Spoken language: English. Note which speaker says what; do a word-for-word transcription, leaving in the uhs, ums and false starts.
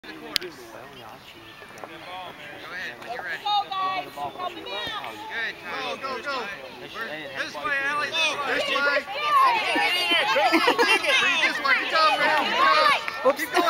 Speaker 1: Go, go, go. This way, Allie. This way. This way. Good job, man. Keep going.